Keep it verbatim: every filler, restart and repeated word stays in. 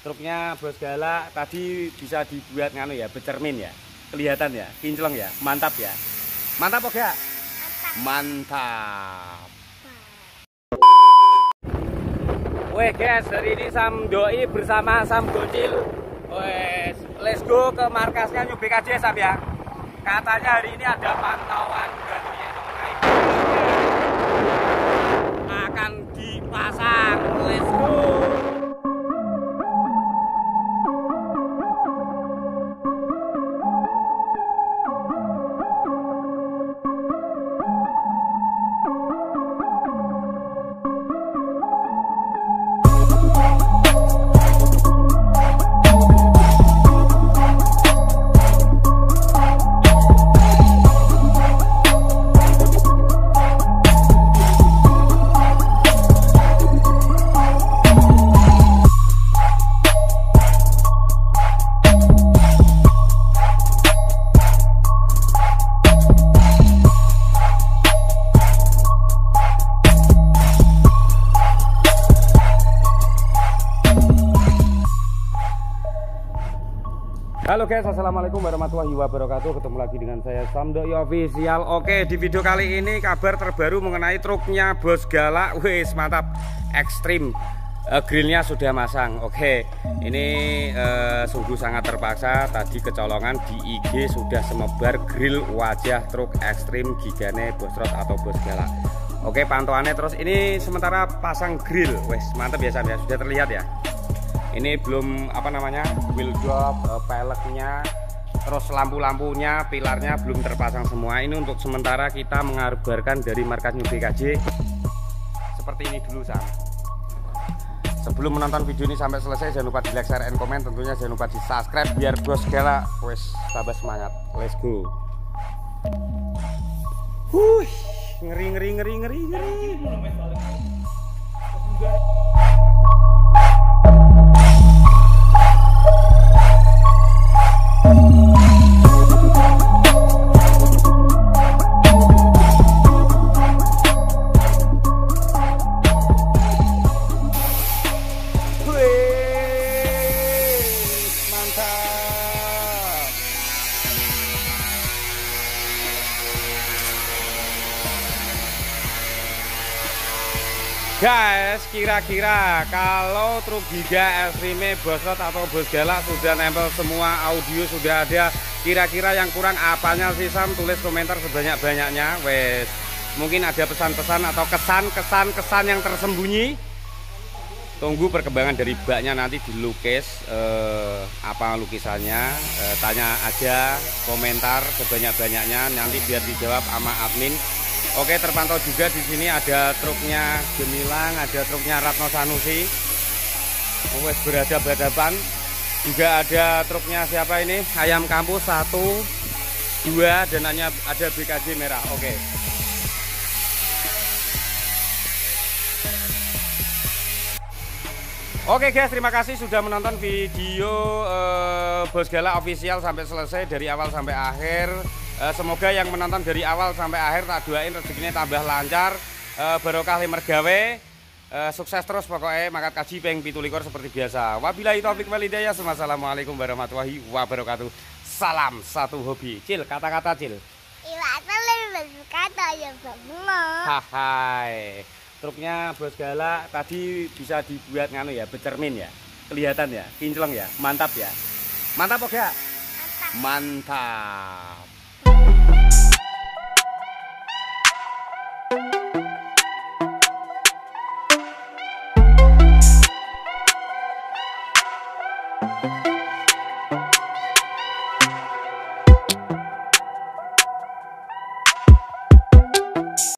Truknya Bos Galak tadi bisa dibuat nganu ya, bercermin ya. Kelihatan ya, kinclong ya, mantap ya. Mantap kok gak? Mantap. Weh guys, hari ini Sam Doi bersama Sam Gocil. Wes, let's go ke markasnya New B K J Sam ya. Katanya hari ini ada pantauan gantinya akan dipasang. Let's go. Halo guys, assalamualaikum warahmatullahi wabarakatuh. Ketemu lagi dengan saya Sam Doi Official. Oke, di video kali ini kabar terbaru mengenai truknya Bos Galak. Wis mantap, ekstrim. uh, Grillnya sudah masang. Oke, ini uh, sungguh sangat terpaksa. Tadi kecolongan di I G sudah semebar grill wajah truk ekstrim gigane Bosrot atau Bos Galak. Oke, pantauannya terus. Ini sementara pasang grill. Wis mantap ya Sam ya, sudah terlihat ya. Ini belum apa namanya wheel drop, uh, peleknya, terus lampu-lampunya, pilarnya belum terpasang semua. Ini untuk sementara kita mengabarkan dari markas New B K J seperti ini dulu Sam. Sebelum menonton video ini sampai selesai, jangan lupa di like, share, and comment. Tentunya jangan lupa di subscribe biar Bos Galak wes tambah semangat. Let's go. Huh, ngeri ngeri ngeri ngeri ngeri. Guys, kira-kira kalau truk giga ekstrime Bosrot atau Bos Galak sudah nempel semua, audio sudah ada, kira-kira yang kurang apanya sih Sam? Tulis komentar sebanyak-banyaknya. Wes, mungkin ada pesan-pesan atau kesan-kesan-kesan yang tersembunyi. Tunggu perkembangan dari baknya, nanti dilukis eh, apa lukisannya, eh, tanya aja, komentar sebanyak-banyaknya, nanti biar dijawab sama admin. Oke, terpantau juga di sini ada truknya Gemilang, ada truknya Ratno Sanusi. Wes berada berhadapan. Juga ada truknya siapa ini? Ayam Kampus satu, dua, dan hanya ada B K J merah. Oke. Oke guys, terima kasih sudah menonton video uh, Bos Galak Official sampai selesai dari awal sampai akhir. Uh, semoga yang menonton dari awal sampai akhir tak doain rezekinya tambah lancar, uh, barokah limer gawe, uh, sukses terus pokoknya, makat kaji peng pitulikor seperti biasa. Wabillahi taufik wal hidayah. Wassalamualaikum warahmatullahi wabarakatuh. Salam satu hobi. Cil, kata-kata Cil. Hai. Truknya Bos Galak tadi bisa dibuat nganu ya, bercermin ya. Kelihatan ya, kinclong ya, mantap ya. Mantap kok gak? Mantap. Mantap.